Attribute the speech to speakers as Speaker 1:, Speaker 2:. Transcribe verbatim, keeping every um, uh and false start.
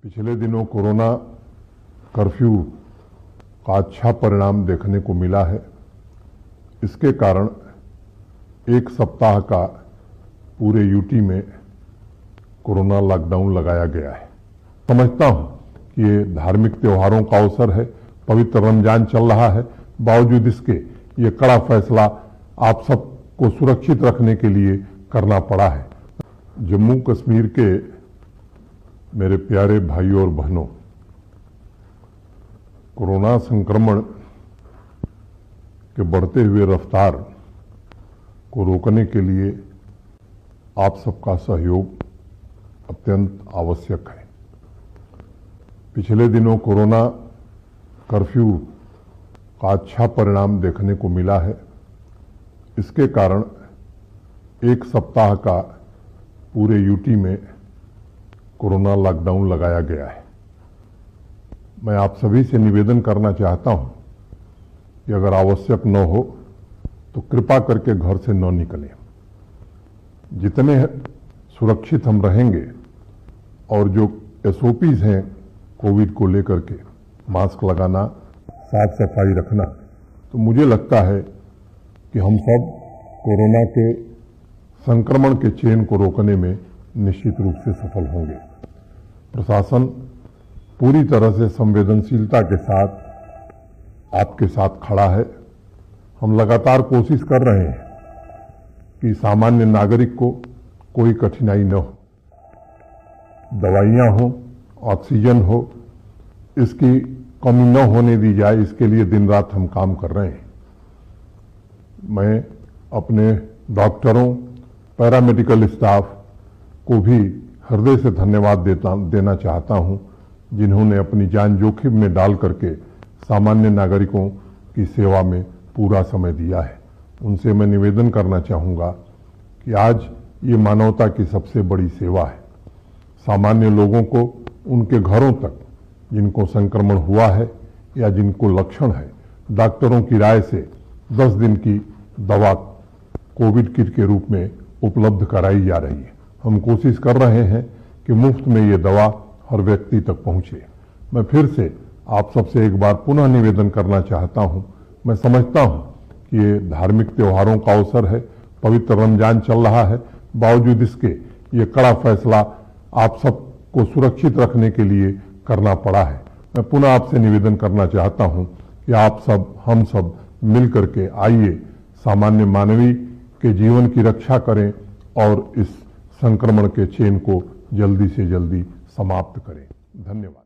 Speaker 1: पिछले दिनों corona curfew का अच्छा परिणाम देखने को मिला है। इसके कारण एक सप्ताह का पूरे यूटी में कोरोना लॉकडाउन लगाया गया है। समझता हूं कि ये धार्मिक त्योहारों का अवसर है, पवित्र रमजान चल रहा है, बावजूद इसके ये कड़ा फैसला आप सबको सुरक्षित रखने के लिए करना पड़ा है। जम्मू कश्मीर के मेरे प्यारे भाइयों और बहनों, कोरोना संक्रमण के बढ़ते हुए रफ्तार को रोकने के लिए आप सबका सहयोग अत्यंत आवश्यक है। पिछले दिनों कोरोना कर्फ्यू का अच्छा परिणाम देखने को मिला है। इसके कारण एक सप्ताह का पूरे यूटी में कोरोना लॉकडाउन लगाया गया है। मैं आप सभी से निवेदन करना चाहता हूं कि अगर आवश्यक न हो तो कृपा करके घर से न निकलें। जितने सुरक्षित हम रहेंगे और जो एसओपीज हैं कोविड को लेकर के, मास्क लगाना, साफ सफाई रखना, तो मुझे लगता है कि हम सब कोरोना के संक्रमण के चेन को रोकने में निश्चित रूप से सफल होंगे। प्रशासन पूरी तरह से संवेदनशीलता के साथ आपके साथ खड़ा है। हम लगातार कोशिश कर रहे हैं कि सामान्य नागरिक को कोई कठिनाई न हो, दवाइयां हो, ऑक्सीजन हो, इसकी कमी न होने दी जाए, इसके लिए दिन रात हम काम कर रहे हैं। मैं अपने डॉक्टरों, पैरामेडिकल स्टाफ को भी हृदय से धन्यवाद देता देना चाहता हूं, जिन्होंने अपनी जान जोखिम में डाल करके सामान्य नागरिकों की सेवा में पूरा समय दिया है। उनसे मैं निवेदन करना चाहूँगा कि आज ये मानवता की सबसे बड़ी सेवा है। सामान्य लोगों को उनके घरों तक जिनको संक्रमण हुआ है या जिनको लक्षण है, डॉक्टरों की राय से दस दिन की दवा कोविड किट के रूप में उपलब्ध कराई जा रही है। हम कोशिश कर रहे हैं कि मुफ्त में ये दवा हर व्यक्ति तक पहुंचे। मैं फिर से आप सबसे एक बार पुनः निवेदन करना चाहता हूं। मैं समझता हूं कि ये धार्मिक त्योहारों का अवसर है, पवित्र रमजान चल रहा है, बावजूद इसके ये कड़ा फैसला आप सबको सुरक्षित रखने के लिए करना पड़ा है। मैं पुनः आपसे निवेदन करना चाहता हूं कि आप सब, हम सब मिल करके आइए सामान्य मानवीय के जीवन की रक्षा करें और इस संक्रमण के चेन को जल्दी से जल्दी समाप्त करें। धन्यवाद।